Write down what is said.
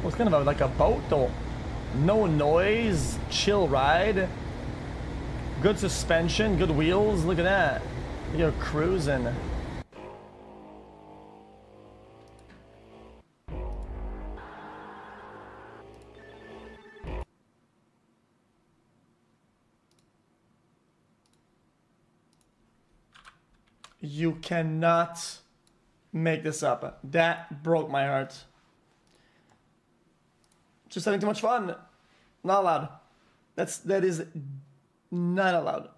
Well, it's kind of like a boat though. No noise, chill ride. Good suspension, good wheels. Look at that. You're cruising. You cannot make this up. That broke my heart. Just having too much fun. Not allowed. That is not allowed.